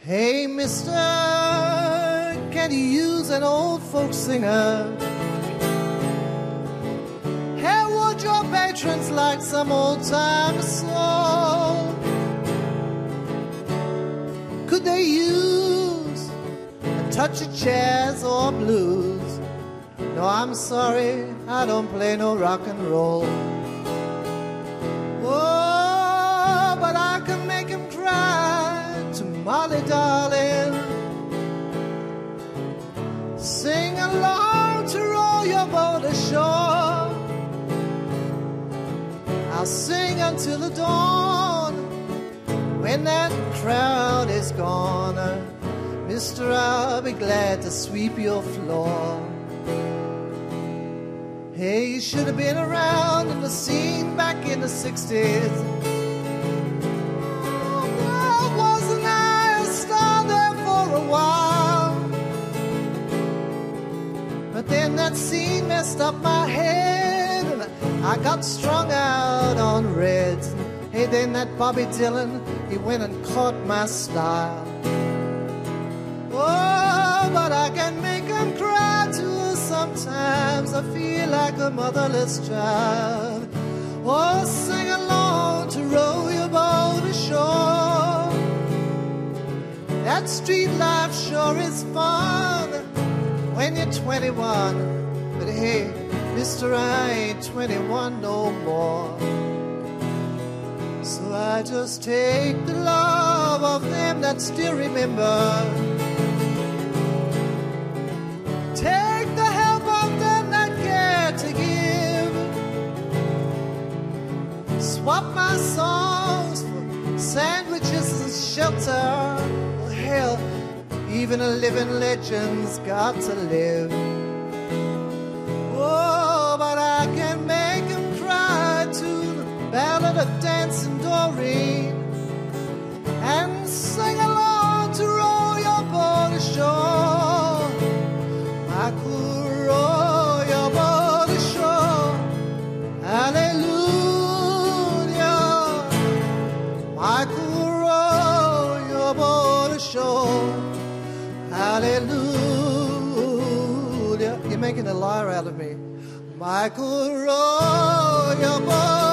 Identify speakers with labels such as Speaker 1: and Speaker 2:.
Speaker 1: Hey, mister, can you use an old folk singer? How would your patrons like some old-time soul? Could they use a touch of jazz or blues? No, I'm sorry, I don't play no rock and roll. Oh, but I can make him cry to Molly, darling. Sing along to roll your boat ashore. I'll sing until the dawn. When that crowd is gone, mister, I'll be glad to sweep your floor. Hey, you should have been around in the scene back in the 60s. Oh, wasn't I a star there for a while? But then that scene messed up my head, and I got strung out on reds. Hey, then that Bobby Dylan, he went and caught my style. Oh, but I can make him cry too. Sometimes I feel like a motherless child. Oh, sing along to row your boat ashore. That street life sure is fun when you're 21. But hey, mister, I ain't 21 no more. So I just take the love of them that still remember. Take the help of them that care to give. Swap my songs for sandwiches and shelter. Oh, hell, even a living legend's got to live. Oh, but I can make him cry to the ballad of Dancing Doreen, and sing along to roll your boat ashore. I could roll your boat ashore. Hallelujah. I could roll your boat ashore. Hallelujah. You're making a liar out of me. I could roll your boat